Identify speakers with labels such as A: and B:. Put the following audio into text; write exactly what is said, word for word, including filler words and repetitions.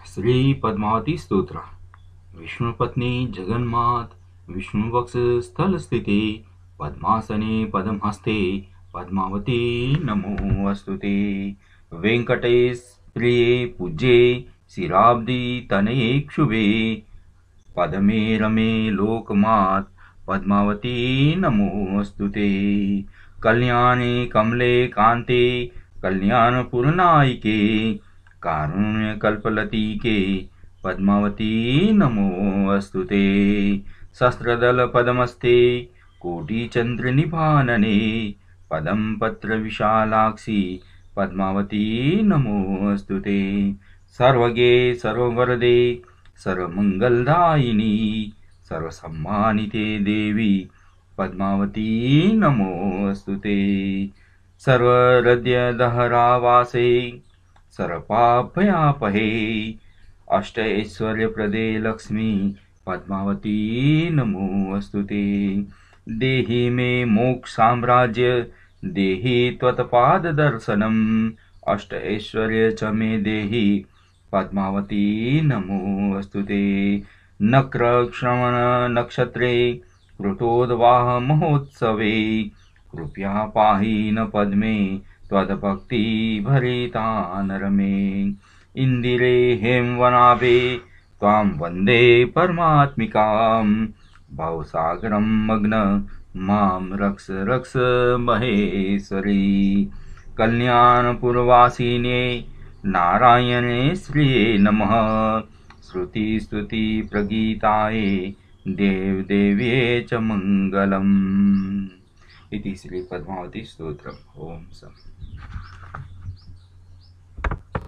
A: श्री पद्मावती स्तोत्र। विष्णुपत्नी जगन्मात विष्णुवक्ष स्थल स्थिते पद्मासने पद्महस्ते पद्मावती नमोऽस्तुते। वेंकटेश प्रिये पूज्ये शिराब्दी तनये क्षुभे पद्मे रमे लोकमात पद्मावती नमोऽस्तुते। कल्याणे कमले कांते कल्याणपुरनायिके कारुण्य कल्पलतिके पद्मावती नमोऽस्तुते। शस्त्रदल पद्मस्ते कोटिचंद्र निभानने पदम पत्र विशालाक्षी पद्मावती नमोऽस्तुते। सर्वगे सर्ववरदे सर्वमंगलदायिनी सर्वसम्मानिते देवी पद्मावती नमोऽस्तुते। सर्वहृदय दहरावासे सर्वपापयापहे अष्ट ऐश्वर्य प्रदे लक्ष्मी पद्मावती नमोऽस्तुते। देहि मे मोक्ष साम्राज्य देहि त्वत्पाद दर्शनम अष्ट ऐश्वर्य च मे देहि पद्मावती नमोऽस्तुते। नक्र श्रवण नक्षत्रे कृतोद्वाह महोत्सवे कृपया पाहि न पद्मे त्वद्भक्ति भरितानरमे। इंदिरे हेमवनाभे त्वां वन्दे परमात्मिकां भवसागरं मग्न मां रक्ष रक्ष महेश्वरी। कल्याणपुरवासिने नारायणे श्रिये नमः श्रुति स्तुति प्रगीताये देवदेव्ये च मंगलम्। इति श्री पद्मावती स्तोत्रम्। ओम सम।